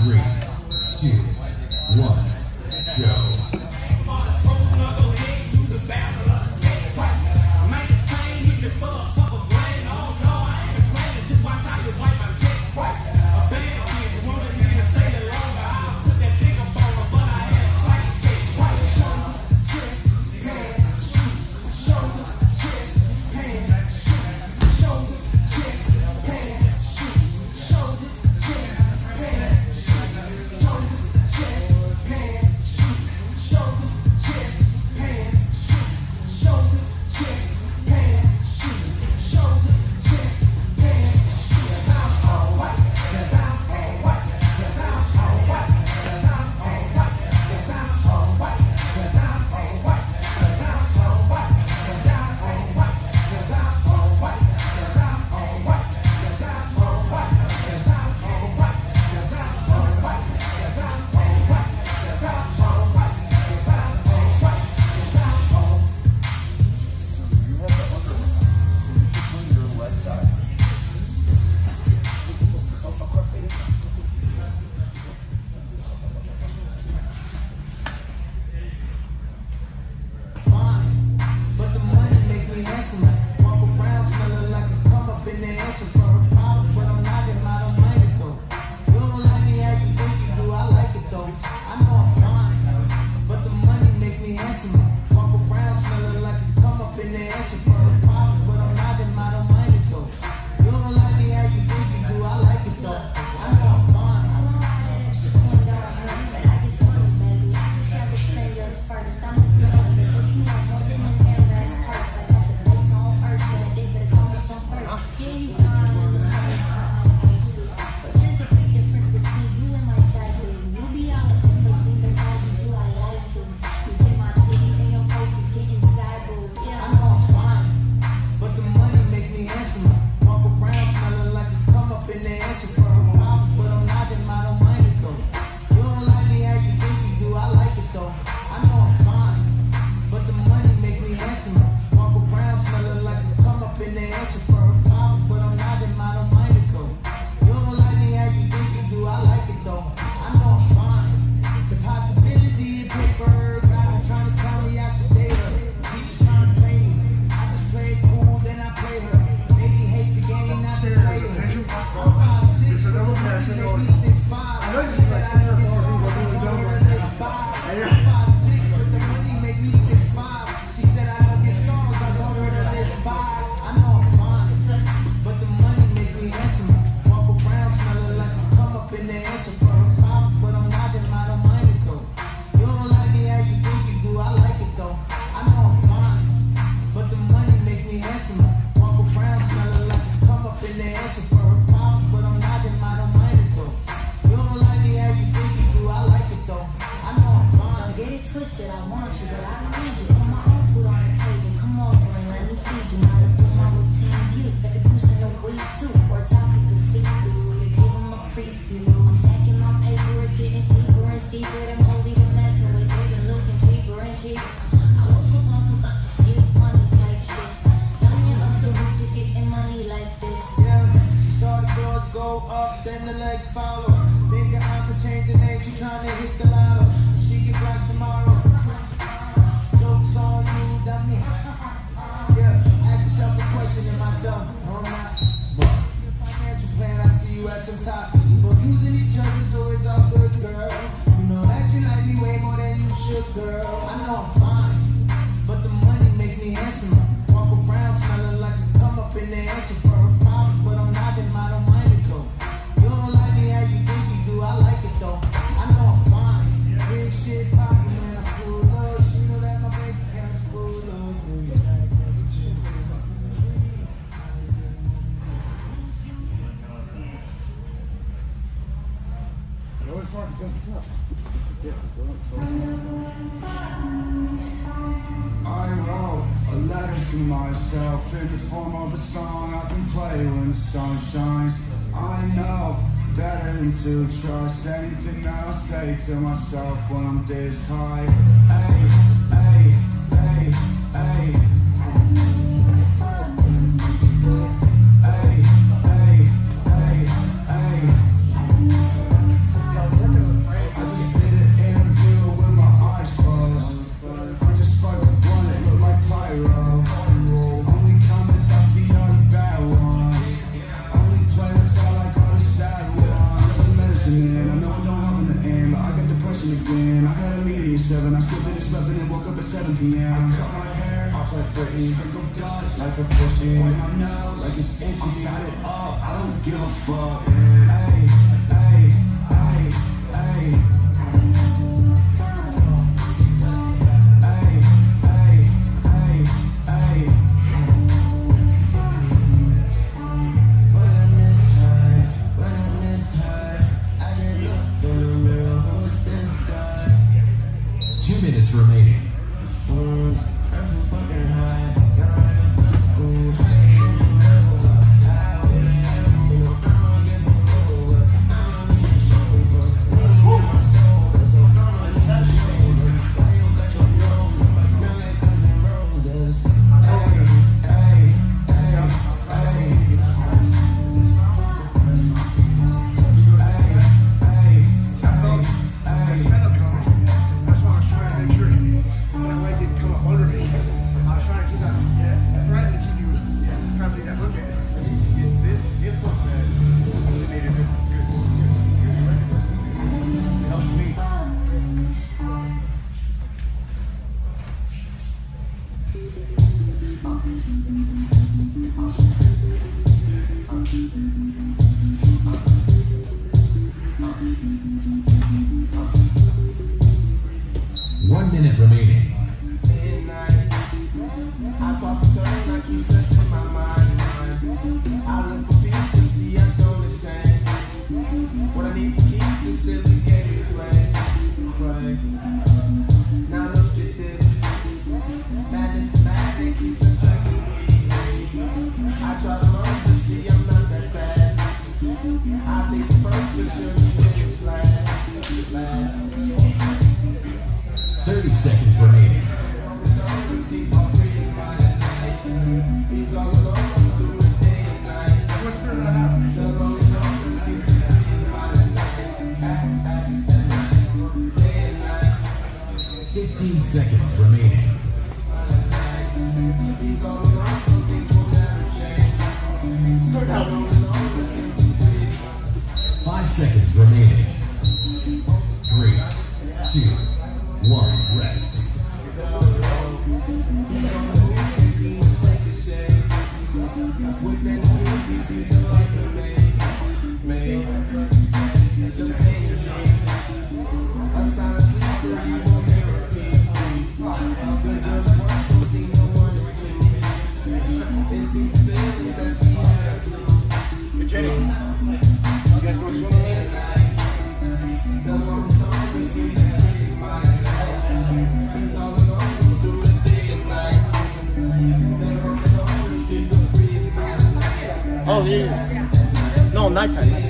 3, 2, 1, go. I wrote a letter to myself in the form of a song I can play when the sun shines. I know better than to trust anything that I say to myself when I'm this high. Hey, hey, hey, hey. Hey, hey, hey, hey. questioning. I know it don't help in the end, but I got depression again. I had a meeting at 7, I still didn't sleep and then woke up at 7 p.m. I cut my hair off like Britney, sprinkle dust like a pussy. Wipe my nose like it's itchy. I got it up, I don't give a fuck. Hey, hey, hey, hey. Remaining. 1 minute remaining. Midnight, I toss and turn, I keep stressing my mind. I look for peace to see I don't attain. What I need for keeps the silly game we play. Now look at this. Madness and madness keeps attracting me. I try to run to see I'm not that fast. I think first for sure you get your last. 30 seconds remaining. He's all alone through the day and night. The lonely loner sees the day and night. 15 seconds remaining. He's all alone, some things will never change. The lonely loner sees the day. 5 seconds remaining. 3, 2, 1, rest. He's on the move, can see him shake a shake. With that dreams, he sees the life of me. The pain is deep. A silent sleeper, you won't hear a peep. The girl that wants to see no one or two. It seems the feelings that she had flew. Hey Jenny, you guys go swimming later? The long song, we see the freeze mind. He's all alone through the day and night. The long song, we see the freeze mind. Oh, yeah. No, nighttime.